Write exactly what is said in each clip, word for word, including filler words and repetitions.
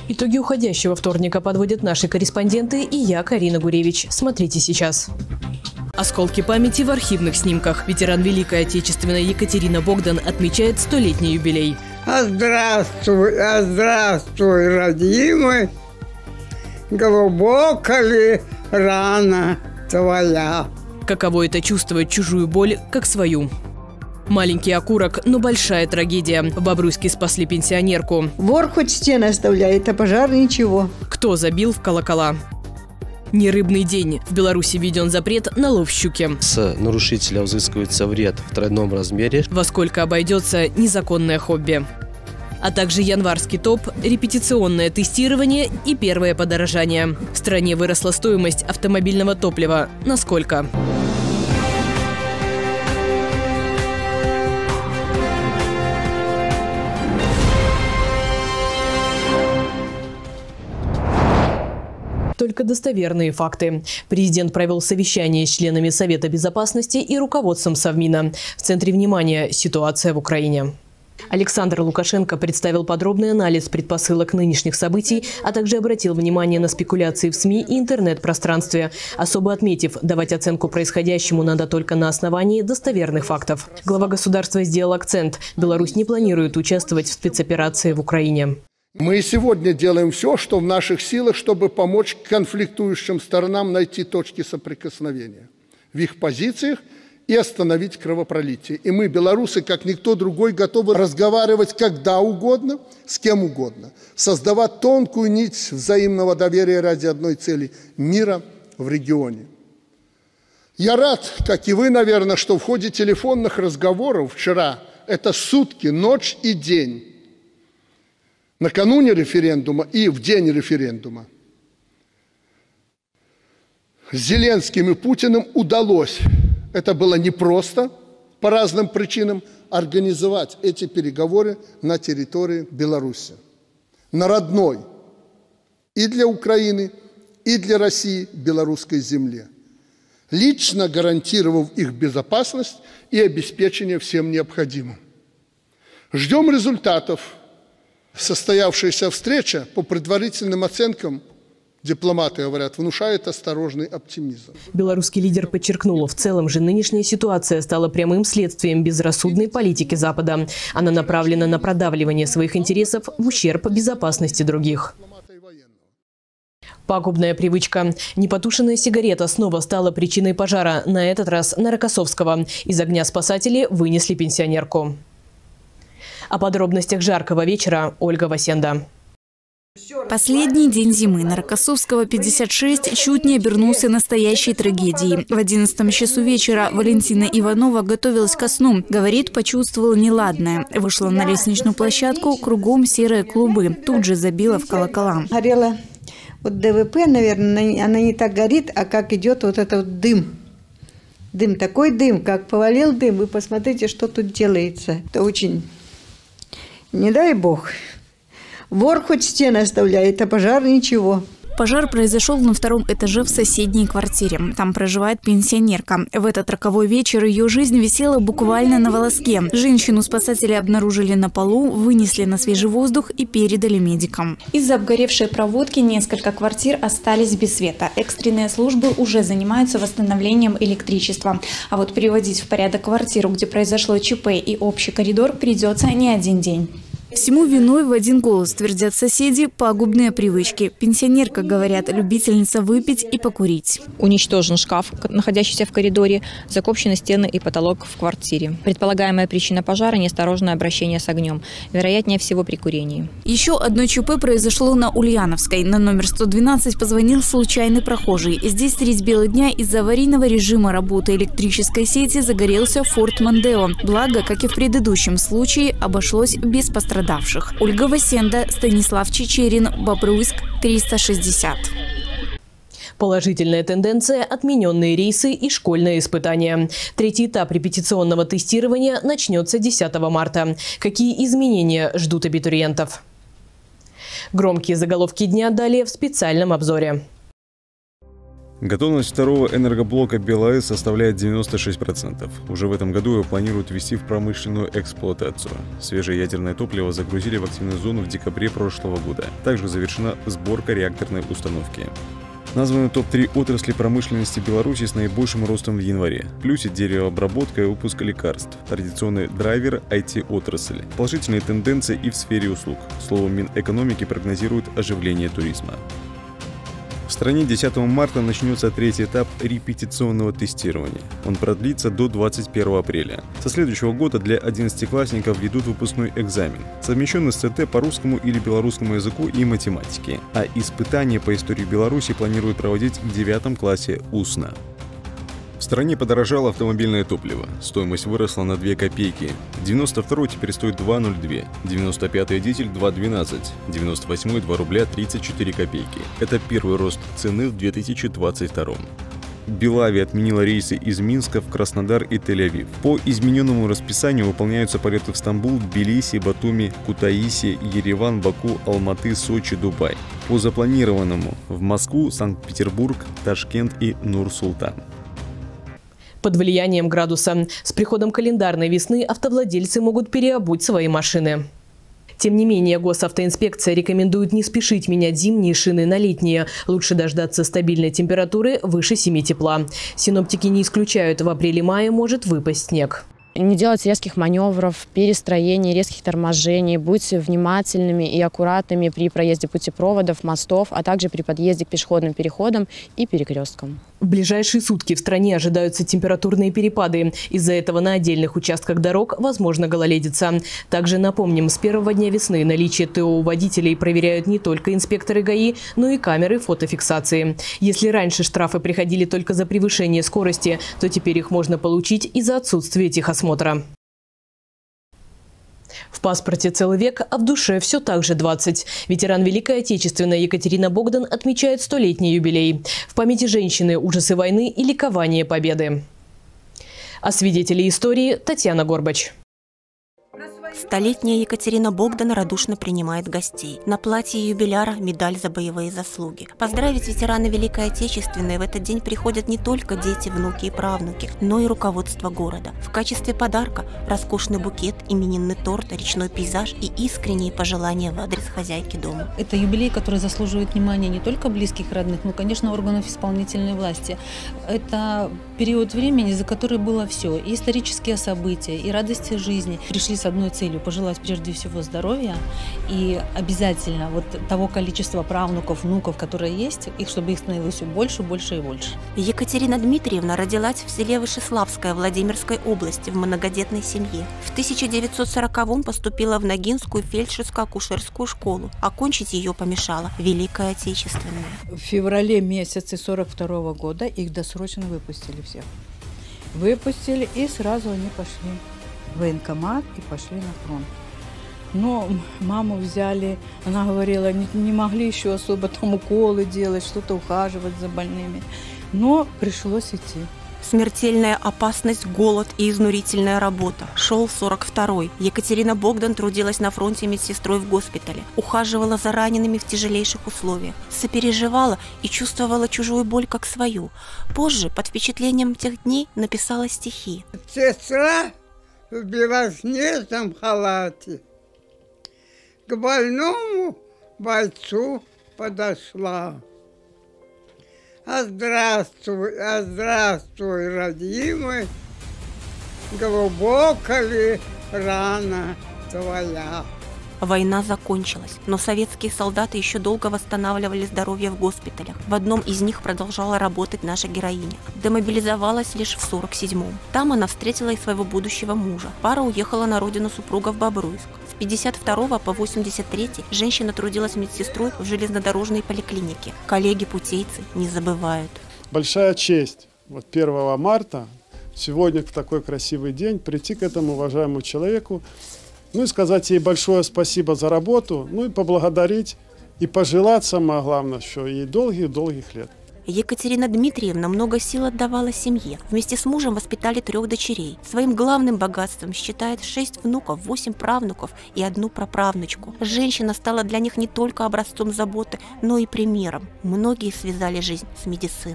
Итоги уходящего вторника подводят наши корреспонденты и я, Карина Гуревич. Смотрите сейчас. Осколки памяти в архивных снимках. Ветеран Великой Отечественной Екатерина Богдан отмечает столетний юбилей. А здравствуй, а здравствуй, родимый, глубоко ли рана твоя? Каково это чувствовать чужую боль, как свою? Маленький окурок, но большая трагедия. В Бобруйске спасли пенсионерку. Вор хоть стены оставляет, а пожар ничего. Кто забил в колокола? Нерыбный день. В Беларуси введен запрет на лов щуки. С нарушителя взыскивается вред в тройном размере. Во сколько обойдется незаконное хобби? А также январский топ, репетиционное тестирование и первое подорожание. В стране выросла стоимость автомобильного топлива. Насколько? Только достоверные факты. Президент провел совещание с членами Совета безопасности и руководством Совмина. В центре внимания – ситуация в Украине. Александр Лукашенко представил подробный анализ предпосылок нынешних событий, а также обратил внимание на спекуляции в СМИ и интернет-пространстве, особо отметив, давать оценку происходящему надо только на основании достоверных фактов. Глава государства сделал акцент – Беларусь не планирует участвовать в спецоперации в Украине. Мы сегодня делаем все, что в наших силах, чтобы помочь конфликтующим сторонам найти точки соприкосновения в их позициях и остановить кровопролитие. И мы, белорусы, как никто другой, готовы разговаривать когда угодно, с кем угодно, создавать тонкую нить взаимного доверия ради одной цели – мира в регионе. Я рад, как и вы, наверное, что в ходе телефонных разговоров вчера, это сутки, ночь и день, накануне референдума и в день референдума, с Зеленским и Путиным удалось, это было непросто по разным причинам, организовать эти переговоры на территории Беларуси, на родной и для Украины, и для России белорусской земле, лично гарантировав их безопасность и обеспечение всем необходимым. Ждем результатов. Состоявшаяся встреча, по предварительным оценкам, дипломаты говорят, внушает осторожный оптимизм. Белорусский лидер подчеркнул, в целом же нынешняя ситуация стала прямым следствием безрассудной политики Запада. Она направлена на продавливание своих интересов в ущерб безопасности других. Пагубная привычка. Непотушенная сигарета снова стала причиной пожара, на этот раз на Рокоссовского. Из огня спасатели вынесли пенсионерку. О подробностях жаркого вечера Ольга Васенда. Последний день зимы на Рокоссовского пятьдесят шесть чуть не обернулся настоящей трагедией. В одиннадцатом часу вечера Валентина Иванова готовилась ко сну. Говорит, почувствовала неладное. Вышла на лестничную площадку, кругом серые клубы. Тут же забила в колокола. Горела вот ДВП, наверное, она не так горит, а как идет вот этот вот дым. Дым, такой дым, как повалил дым. Вы посмотрите, что тут делается. Это очень... Не дай бог. Вор хоть стены оставляет, а пожар ничего. Пожар произошел на втором этаже в соседней квартире. Там проживает пенсионерка. В этот роковой вечер ее жизнь висела буквально на волоске. Женщину спасатели обнаружили на полу, вынесли на свежий воздух и передали медикам. Из-за обгоревшей проводки несколько квартир остались без света. Экстренные службы уже занимаются восстановлением электричества. А вот приводить в порядок квартиру, где произошло ЧП, и общий коридор, придется не один день. Всему виной в один голос твердят соседи пагубные привычки. Пенсионерка, говорят, любительница выпить и покурить. Уничтожен шкаф, находящийся в коридоре, закопчены стены и потолок в квартире. Предполагаемая причина пожара – неосторожное обращение с огнем. Вероятнее всего при курении. Еще одно ЧП произошло на Ульяновской. На номер сто двенадцать позвонил случайный прохожий. Здесь средь бела дня из-за аварийного режима работы электрической сети загорелся Форд Мондео. Благо, как и в предыдущем случае, обошлось без пострадавших. Ольга Васенда, Станислав Чечерин, Бобруйск, триста шестьдесят. Положительная тенденция – отмененные рейсы и школьные испытания. Третий этап репетиционного тестирования начнется десятого марта. Какие изменения ждут абитуриентов? Громкие заголовки дня далее в специальном обзоре. Готовность второго энергоблока БелАЭС составляет девяносто шесть процентов. Уже в этом году его планируют ввести в промышленную эксплуатацию. Свежее ядерное топливо загрузили в активную зону в декабре прошлого года. Также завершена сборка реакторной установки. Названы топ три отрасли промышленности Беларуси с наибольшим ростом в январе. В плюсе деревообработка и выпуск лекарств. Традиционный драйвер ай ти-отрасль. Положительные тенденции и в сфере услуг. Словом, Минэкономики прогнозирует оживление туризма. В стране десятого марта начнется третий этап репетиционного тестирования. Он продлится до двадцать первого апреля. Со следующего года для одиннадцатиклассников ведут выпускной экзамен, совмещенный с ЦТ по русскому или белорусскому языку и математике. А испытания по истории Беларуси планируют проводить в девятом классе устно. В стране подорожало автомобильное топливо. Стоимость выросла на две копейки. девяносто второй теперь стоит два ноль два, девяносто пятый дизель два двенадцать, девяносто восьмой два рубля тридцать четыре копейки. Это первый рост цены в две тысячи двадцать втором. Белавия отменила рейсы из Минска в Краснодар и Тель-Авив. По измененному расписанию выполняются полеты в Стамбул, Тбилиси, Батуми, Кутаиси, Ереван, Баку, Алматы, Сочи, Дубай. По запланированному в Москву, Санкт-Петербург, Ташкент и Нур-Султан. Под влиянием градуса. С приходом календарной весны автовладельцы могут переобуть свои машины. Тем не менее, госавтоинспекция рекомендует не спешить менять зимние шины на летние. Лучше дождаться стабильной температуры выше семи тепла. Синоптики не исключают, в апреле-мае может выпасть снег. Не делать резких маневров, перестроений, резких торможений. Будьте внимательными и аккуратными при проезде путепроводов, мостов, а также при подъезде к пешеходным переходам и перекресткам. В ближайшие сутки в стране ожидаются температурные перепады. Из-за этого на отдельных участках дорог возможна гололедица. Также напомним, с первого дня весны наличие ТО у водителей проверяют не только инспекторы ГАИ, но и камеры фотофиксации. Если раньше штрафы приходили только за превышение скорости, то теперь их можно получить и за отсутствие техосмотра. В паспорте целый век, а в душе все так же двадцать. Ветеран Великой Отечественной Екатерина Богдан отмечает столетний юбилей. В памяти женщины ужасы войны и ликование победы. А свидетели истории Татьяна Горбач. Столетняя Екатерина Богдан радушно принимает гостей. На платье юбиляра медаль за боевые заслуги. Поздравить ветерана Великой Отечественной в этот день приходят не только дети, внуки и правнуки, но и руководство города. В качестве подарка роскошный букет, именинный торт, речной пейзаж и искренние пожелания в адрес хозяйки дома. Это юбилей, который заслуживает внимания не только близких, родных, но, конечно, органов исполнительной власти. Это период времени, за который было все. И исторические события, и радости жизни. Пришли с одной целью – пожелать прежде всего здоровья и обязательно вот того количества правнуков, внуков, которые есть, их, чтобы их становилось все больше, больше и больше. Екатерина Дмитриевна родилась в селе Вышеславское Владимирской области в многодетной семье. В тысяча девятьсот сороковом поступила в Ногинскую фельдшерско-акушерскую школу. Окончить ее помешала Великая Отечественная. В феврале месяце сорок второго года их досрочно выпустили всех. Выпустили, и сразу они пошли в военкомат и пошли на фронт. Но маму взяли, она говорила, не, не могли еще особо там уколы делать, что-то ухаживать за больными. Но пришлось идти. Смертельная опасность, голод и изнурительная работа. Шел сорок второй. Екатерина Богдан трудилась на фронте медсестрой в госпитале. Ухаживала за ранеными в тяжелейших условиях. Сопереживала и чувствовала чужую боль как свою. Позже, под впечатлением тех дней, написала стихи. Сестра в белоснежном халате к больному бойцу подошла. А здравствуй, а здравствуй, родимый, глубоко ли рана твоя? Война закончилась, но советские солдаты еще долго восстанавливали здоровье в госпиталях. В одном из них продолжала работать наша героиня. Демобилизовалась лишь в сорок седьмом. Там она встретила и своего будущего мужа. Пара уехала на родину супруга в Бобруйск. С пятьдесят второго по восемьдесят третий женщина трудилась медсестрой в железнодорожной поликлинике. Коллеги-путейцы не забывают. Большая честь вот первого марта, сегодня в такой красивый день, прийти к этому уважаемому человеку, ну и сказать ей большое спасибо за работу, ну и поблагодарить, и пожелать, самое главное, что ей долгих-долгих лет. Екатерина Дмитриевна много сил отдавала семье. Вместе с мужем воспитали трех дочерей. Своим главным богатством считает шесть внуков, восемь правнуков и одну праправнучку. Женщина стала для них не только образцом заботы, но и примером. Многие связали жизнь с медициной.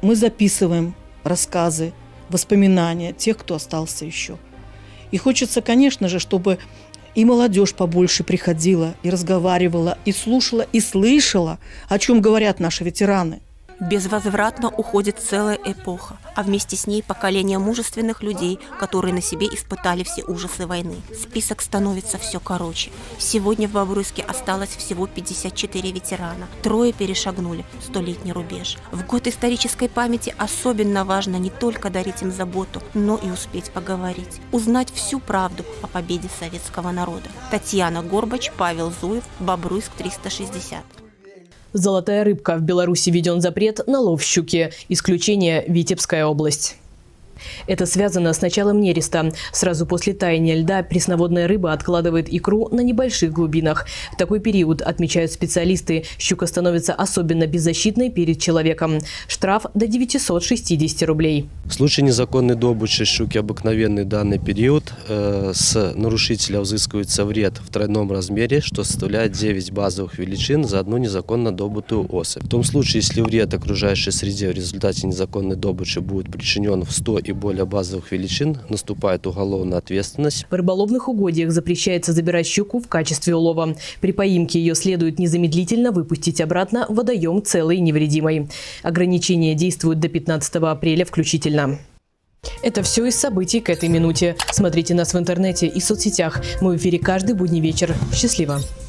мы записываем рассказы, воспоминания тех, кто остался еще. И хочется, конечно же, чтобы и молодежь побольше приходила, и разговаривала, и слушала, и слышала, о чем говорят наши ветераны. Безвозвратно уходит целая эпоха, а вместе с ней поколение мужественных людей, которые на себе испытали все ужасы войны. Список становится все короче. Сегодня в Бобруйске осталось всего пятьдесят четыре ветерана. Трое перешагнули столетний рубеж. В год исторической памяти особенно важно не только дарить им заботу, но и успеть поговорить. Узнать всю правду о победе советского народа. Татьяна Горбач, Павел Зуев, Бобруйск триста шестьдесят. Золотая рыбка. В Беларуси введен запрет на лов щуки. Исключение – Витебская область. Это связано с началом нереста. Сразу после таяния льда пресноводная рыба откладывает икру на небольших глубинах. В такой период, отмечают специалисты, щука становится особенно беззащитной перед человеком. Штраф до девятисот шестидесяти рублей. В случае незаконной добычи щуки обыкновенный данный период э, с нарушителя взыскивается вред в тройном размере, что составляет девять базовых величин за одну незаконно добытую особь. В том случае, если вред окружающей среде в результате незаконной добычи будет причинен в сто и более базовых величин, наступает уголовная ответственность. В рыболовных угодьях запрещается забирать щуку в качестве улова. При поимке ее следует незамедлительно выпустить обратно в водоем целой и невредимой. Ограничения действуют до пятнадцатого апреля включительно. Это все из событий к этой минуте. Смотрите нас в интернете и соцсетях. Мы в эфире каждый будний вечер. Счастливо!